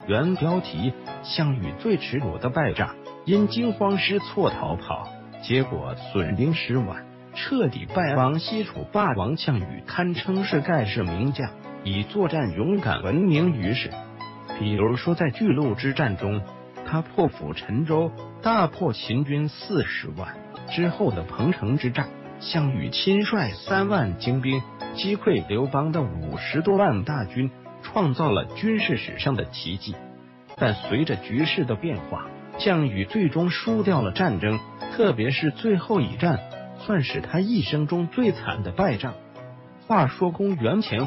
原标题：项羽最耻辱的败仗，因惊慌失措逃跑，结果损兵10万，彻底败亡。西楚霸王项羽堪称是盖世名将，以作战勇敢闻名于世。比如说在巨鹿之战中，他破釜沉舟，大破秦军40万。之后的彭城之战，项羽亲率3万精兵击溃刘邦的50多万大军，创造了军事史上的奇迹。但随着局势的变化，项羽最终输掉了战争，特别是最后一战，算是他一生中最惨的败仗。话说公元前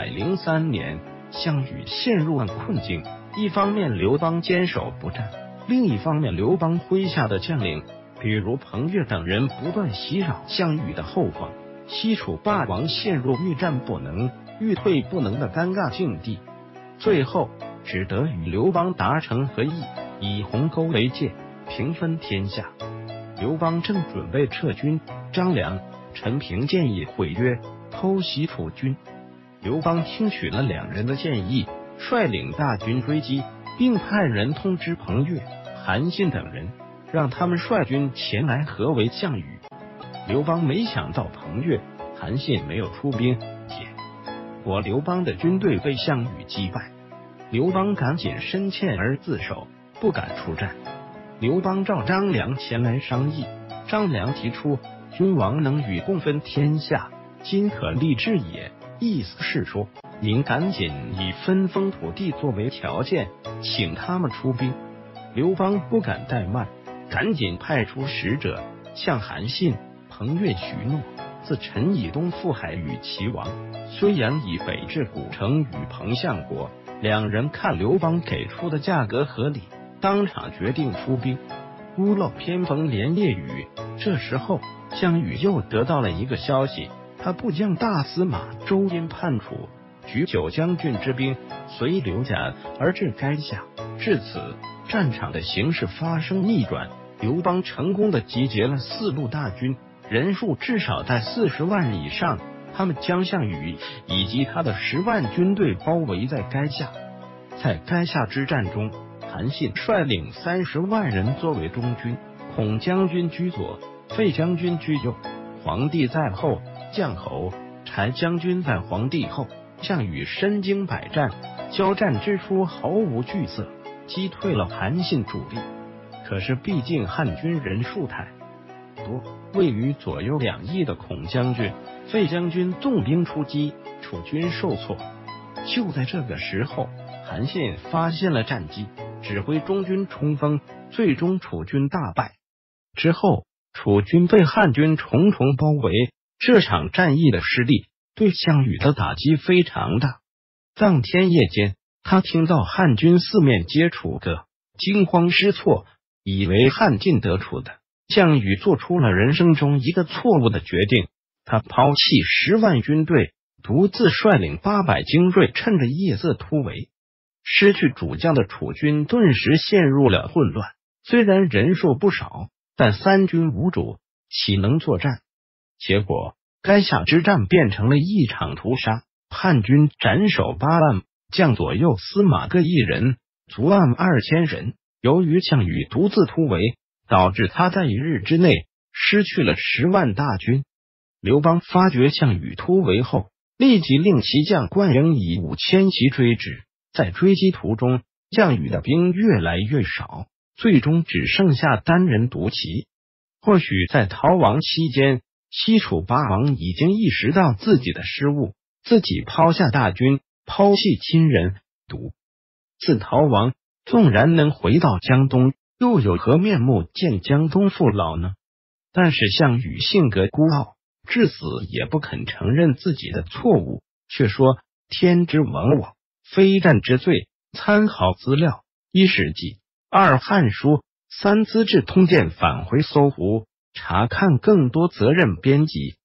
203年，项羽陷入了困境，一方面刘邦坚守不战，另一方面刘邦麾下的将领比如彭越等人不断袭扰项羽的后方，西楚霸王陷入欲战不能欲退不能的尴尬境地，最后只得与刘邦达成和议，以鸿沟为界，平分天下。刘邦正准备撤军，张良、陈平建议毁约，偷袭楚军。刘邦听取了两人的建议，率领大军追击，并派人通知彭越、韩信等人，让他们率军前来合围项羽。刘邦没想到彭越、韩信没有出兵，结果刘邦的军队被项羽击败。刘邦赶紧深歉而自首，不敢出战。刘邦召张良前来商议，张良提出君王能与共分天下，今可立志也，意思是说您赶紧以分封土地作为条件，请他们出兵。刘邦不敢怠慢，赶紧派出使者向韩信、彭越许诺，自陈以东赴海与齐王孙阳以北至古城与彭相国。两人看刘邦给出的价格合理，当场决定出兵。屋漏偏逢连夜雨，这时候项羽又得到了一个消息，他部将大司马周因叛楚，举9将军之兵随刘贾而至垓下。至此，战场的形势发生逆转，刘邦成功的集结了4路大军，人数至少在40万以上。他们将项羽以及他的10万军队包围在垓下。在垓下之战中，韩信率领30万人作为中军，孔将军居左，费将军居右，皇帝在后，将侯、柴将军在皇帝后。项羽身经百战，交战之初毫无惧色，击退了韩信主力。可是毕竟汉军人数太多，位于左右两翼的孔将军、费将军纵兵出击，楚军受挫。就在这个时候，韩信发现了战机，指挥中军冲锋，最终楚军大败。之后，楚军被汉军重重包围，这场战役的失利对项羽的打击非常大。当天夜间，他听到汉军4面皆楚的，惊慌失措，以为汉进得楚的。项羽做出了人生中一个错误的决定，他抛弃10万军队，独自率领800精锐，趁着夜色突围。失去主将的楚军顿时陷入了混乱，虽然人数不少，但3军无主，岂能作战？结果垓下之战变成了一场屠杀，汉军斩首8万，将左右司马各1人，卒案2000人。由于项羽独自突围，导致他在1日之内失去了10万大军。刘邦发觉项羽突围后，立即令骑将灌婴以武牵骑追之。在追击途中，项羽的兵越来越少，最终只剩下单人独骑。或许在逃亡期间，西楚霸王已经意识到自己的失误，自己抛下大军，抛弃亲人，独自逃亡，纵然能回到江东，又有何面目见江东父老呢？但是项羽性格孤傲，至死也不肯承认自己的错误，却说天之亡我，非战之罪。参考资料：1史记、2汉书、3资治通鉴，返回搜狐查看更多责任编辑。